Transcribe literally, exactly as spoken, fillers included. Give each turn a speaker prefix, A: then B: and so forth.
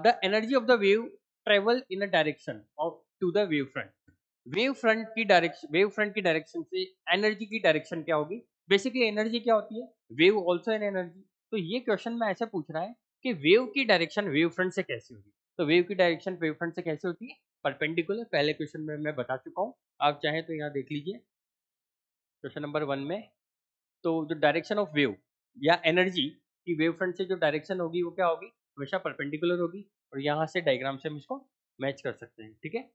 A: The energy of the wave travel in a direction of to the wave front. Wave front की direction wave front की direction से energy की direction क्या होगी? Basically energy क्या होती है? Wave also an energy. तो ये क्वेश्चन में ऐसे पूछ रहा है कि वेव की डायरेक्शन वेव फ्रंट से कैसी होगी? तो वेव की डायरेक्शन वेव फ्रंट से कैसे होती है? परपेंडिकुलर। पहले क्वेश्चन में मैं बता चुका हूँ, आप चाहें तो यहाँ देख लीजिए क्वेश्चन नंबर वन में। तो जो डायरेक्शन ऑफ वेव या एनर्जी की वेव फ्रंट से जो डायरेक्शन होगी वो क्या होगी? हमेशा परपेंडिकुलर होगी। और यहाँ से डायग्राम से हम इसको मैच कर सकते हैं, ठीक है।